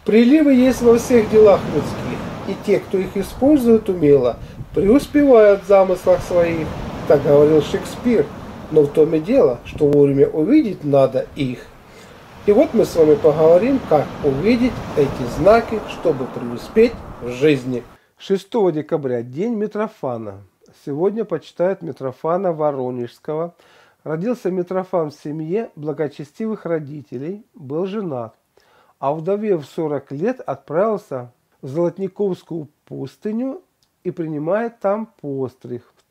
Приливы есть во всех делах людских, и те, кто их использует умело, преуспевают в замыслах своих. Так говорил Шекспир. Но в том и дело, что вовремя увидеть надо их. И вот мы с вами поговорим, как увидеть эти знаки, чтобы преуспеть в жизни. 6 декабря – день Митрофана. Сегодня почитают Митрофана Воронежского. Родился Митрофан в семье благочестивых родителей, был женат. А вдовев в 40 лет отправился в Золотниковскую пустыню и принимает там постриг. В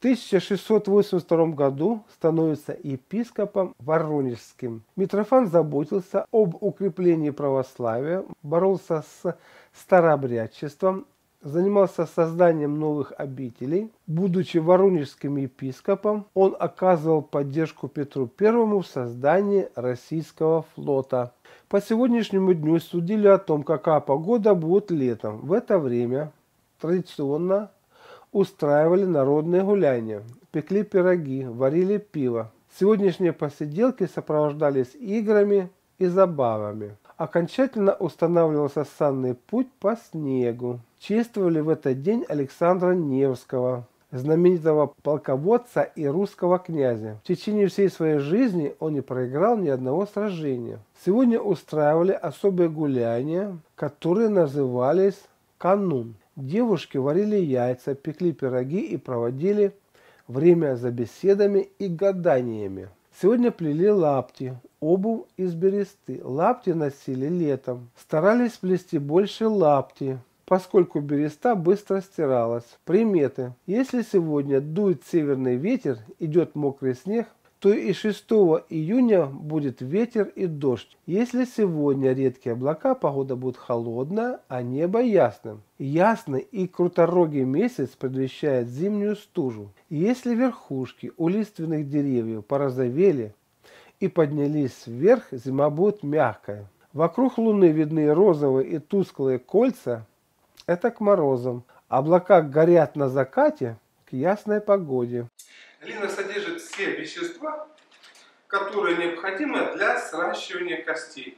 1682 году становится епископом Воронежским. Митрофан заботился об укреплении православия, боролся с старообрядчеством, занимался созданием новых обителей. Будучи воронежским епископом, он оказывал поддержку Петру I в создании российского флота. По сегодняшнему дню судили о том, какая погода будет летом. В это время традиционно устраивали народные гуляния, пекли пироги, варили пиво. Сегодняшние посиделки сопровождались играми и забавами. Окончательно устанавливался санный путь по снегу. Чествовали в этот день Александра Невского, знаменитого полководца и русского князя. В течение всей своей жизни он не проиграл ни одного сражения. Сегодня устраивали особые гуляния, которые назывались канун. Девушки варили яйца, пекли пироги и проводили время за беседами и гаданиями. Сегодня плели лапти, обувь из бересты. Лапти носили летом. Старались плести больше лапти, поскольку береста быстро стиралась. Приметы. Если сегодня дует северный ветер, идет мокрый снег, то и 6 июня будет ветер и дождь. Если сегодня редкие облака, погода будет холодная, а небо ясным. Ясный и круторогий месяц предвещает зимнюю стужу. Если верхушки у лиственных деревьев порозовели и поднялись вверх, зима будет мягкая. Вокруг Луны видны розовые и тусклые кольца, это к морозам. Облака горят на закате, к ясной погоде. Глина содержит все вещества, которые необходимы для сращивания костей.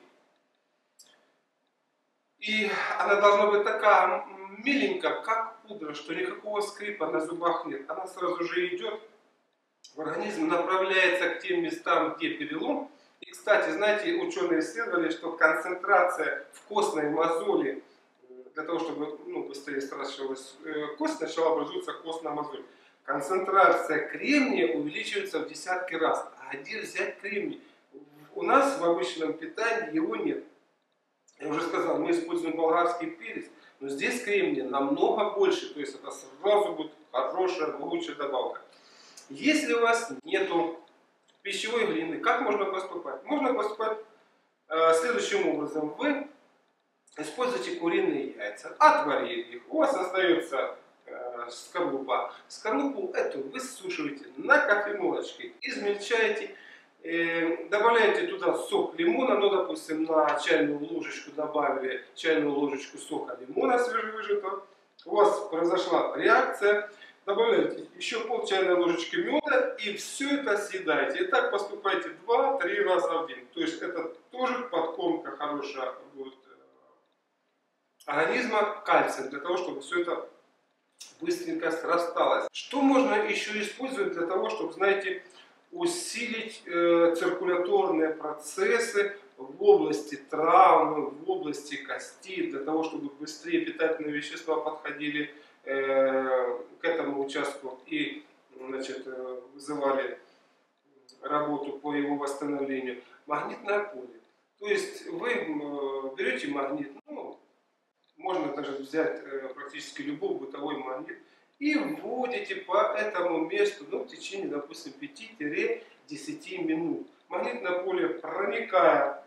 И она должна быть такая миленькая, как пудра, что никакого скрипа на зубах нет. Она сразу же идет в организм, направляется к тем местам, где перелом. И, кстати, знаете, ученые исследовали, что концентрация в костной мозоли, для того, чтобы быстрее сращивалась кость, сначала образуется костная мозоль. Концентрация кремния увеличивается в десятки раз. А где взять кремний? У нас в обычном питании его нет. Я уже сказал, мы используем болгарский перец, но здесь кремния намного больше. То есть это сразу будет хорошая, лучшая добавка. Если у вас нету пищевой глины, как можно поступать? Можно поступать следующим образом. Вы используйте куриные яйца, отварили их. У вас остается скорлупа. Скорлупу эту высушиваете на кофемолочке, измельчаете, добавляете туда сок лимона, допустим, на чайную ложечку добавили чайную ложечку сока лимона свежевыжатого. У вас произошла реакция, добавляете еще пол чайной ложечки меда и все это съедаете. И так поступайте 2-3 раза в день. То есть это тоже подкормка хорошая будет организма кальцием, для того, чтобы все это быстренько срасталось. Что можно еще использовать для того, чтобы, знаете, усилить циркуляторные процессы в области травмы, в области костей, для того, чтобы быстрее питательные вещества подходили к этому участку и, значит, вызывали работу по его восстановлению. Магнитное поле. То есть вы берете магнит, можно даже взять практически любой бытовой магнит и вводите по этому месту в течение, допустим, 5-10 минут. Магнитное поле, проникая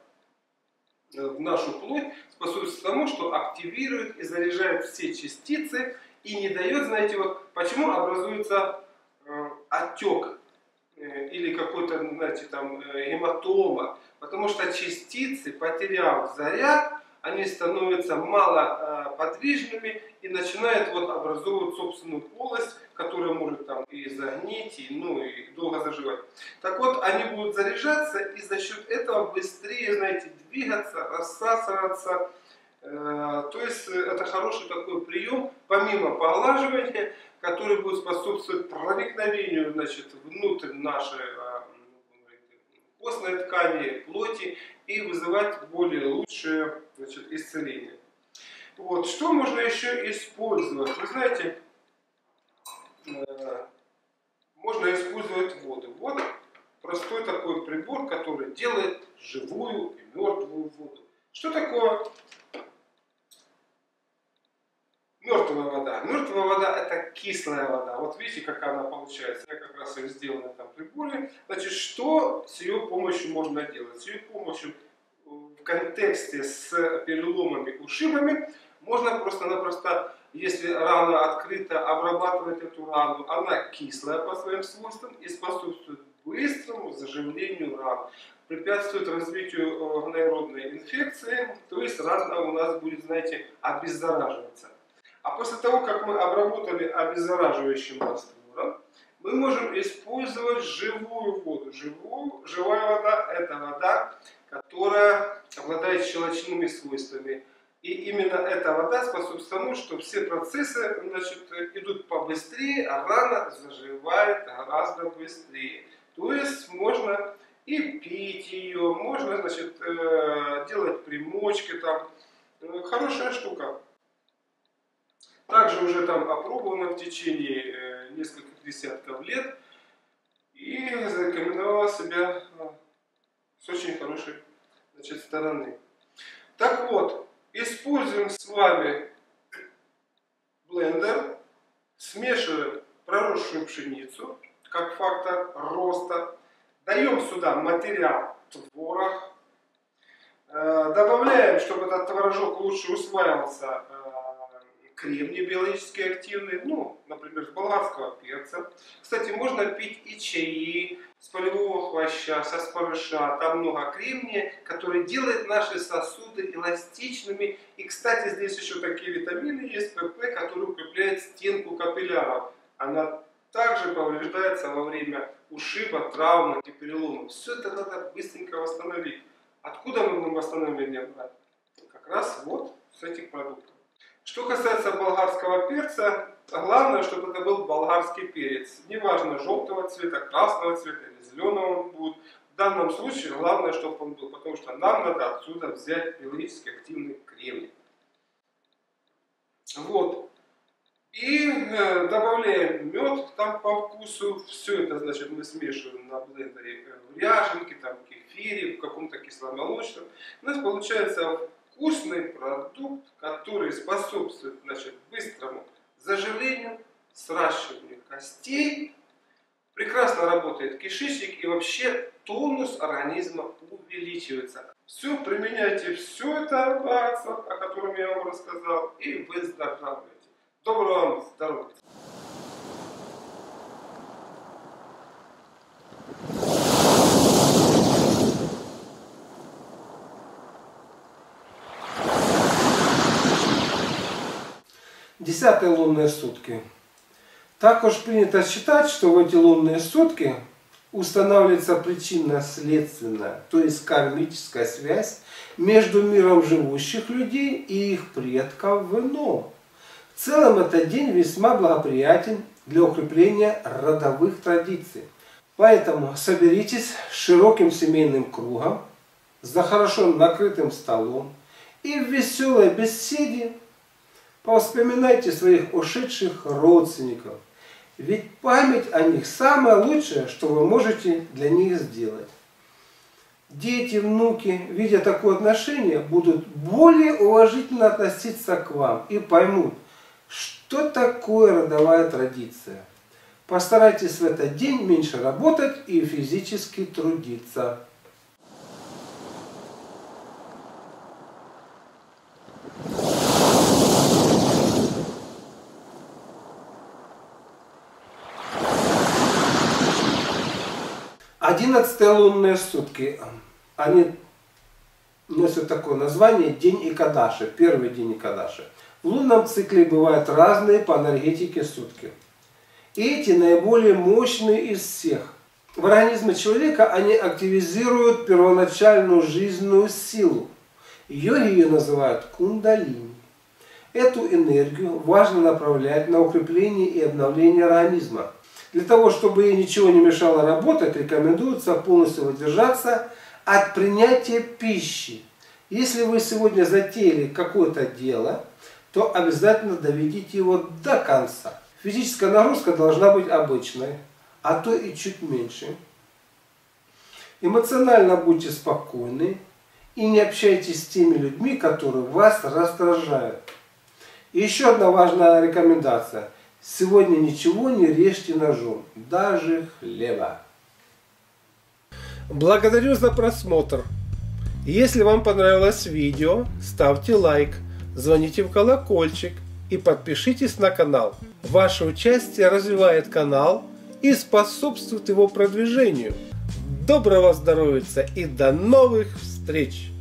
в нашу плоть, способствует тому, что активирует и заряжает все частицы и не дает, знаете, вот почему образуется отек или какой-то, знаете, там гематома. Потому что частицы, потеряв заряд, они становятся малоподвижными и начинают образовывать собственную полость, которая может там и загнить, и долго заживать. Так вот, они будут заряжаться и за счет этого быстрее, знаете, двигаться, рассасываться, То есть это хороший такой прием, помимо поглаживания, который будет способствовать проникновению, значит, внутрь нашей костной ткани, плоти и вызывать более лучшее, значит, исцеление. Вот. Что можно еще использовать? Вы знаете, можно использовать воду. Вот простой такой прибор, который делает живую и мертвую воду. Что такое мертвая вода? Мертвая вода — это кислая вода. Вот видите, как она получается. Я как раз ее сделал на этом приборе. Значит, что с ее помощью можно делать? С ее помощью в контексте с переломами, ушибами можно просто-напросто, если рана открыта, обрабатывать эту рану. Она кислая по своим свойствам и способствует быстрому заживлению ран. Препятствует развитию гноевродной инфекции, то есть рана у нас будет, знаете, обеззараживаться. А после того, как мы обработали обеззараживающим раствором, мы можем использовать живую воду. Живая вода — это вода, которая обладает щелочными свойствами. И именно эта вода способствует тому, что все процессы, значит, идут побыстрее, а рана заживает гораздо быстрее. То есть можно и пить ее, можно, значит, делать примочки там. Хорошая штука. Также уже там опробована в течение нескольких десятков лет и зарекомендовала себя с очень хорошей, значит, стороны. Так вот, используем с вами блендер, смешиваем проросшую пшеницу как фактор роста, даем сюда материал творог, добавляем, чтобы этот творожок лучше усваивался, кремний биологически активный, ну, например, с болгарского перца. Кстати, можно пить и чаи с полевого хвоща, со спарыша. Там много кремния, который делает наши сосуды эластичными. И, кстати, здесь еще такие витамины есть, ПП, которые укрепляют стенку капилляров. Она также повреждается во время ушиба, травмы и переломов. Все это надо быстренько восстановить. Откуда мы будем восстановление брать? Как раз вот с этих продуктов. Что касается болгарского перца, главное, чтобы это был болгарский перец. Неважно, желтого цвета, красного цвета или зеленого он будет. В данном случае главное, чтобы он был, потому что нам надо отсюда взять биологически активный кремний. Вот. И добавляем мед там по вкусу. Все это, значит, мы смешиваем на блендере в ряженке, там, в кефире, в каком-то кисломолочном. У нас получается вкусный продукт, который способствует, значит, быстрому заживлению, сращиванию костей, прекрасно работает кишечник и вообще тонус организма увеличивается. Все, применяйте все это богатство, о котором я вам рассказал, и выздоравливайте. Доброго вам здоровья! Десятые лунные сутки. Також принято считать, что в эти лунные сутки устанавливается причинно-следственная, то есть кармическая связь между миром живущих людей и их предков в ином. В целом этот день весьма благоприятен для укрепления родовых традиций. Поэтому соберитесь с широким семейным кругом, за хорошо накрытым столом и в веселой беседе повспоминайте своих ушедших родственников, ведь память о них самое лучшее, что вы можете для них сделать. Дети, внуки, видя такое отношение, будут более уважительно относиться к вам и поймут, что такое родовая традиция. Постарайтесь в этот день меньше работать и физически трудиться. Одиннадцатые лунные сутки, они носят такое название День Икадаши, первый день Икадаши. В лунном цикле бывают разные по энергетике сутки. И эти наиболее мощные из всех. В организме человека они активизируют первоначальную жизненную силу. Йоги ее называют кундалини. Эту энергию важно направлять на укрепление и обновление организма. Для того, чтобы ей ничего не мешало работать, рекомендуется полностью воздержаться от принятия пищи. Если вы сегодня затеяли какое-то дело, то обязательно доведите его до конца. Физическая нагрузка должна быть обычной, а то и чуть меньше. Эмоционально будьте спокойны и не общайтесь с теми людьми, которые вас раздражают. И еще одна важная рекомендация. Сегодня ничего не режьте ножом, даже хлеба. Благодарю за просмотр. Если вам понравилось видео, ставьте лайк, звоните в колокольчик и подпишитесь на канал. Ваше участие развивает канал и способствует его продвижению. Доброго здоровья и до новых встреч!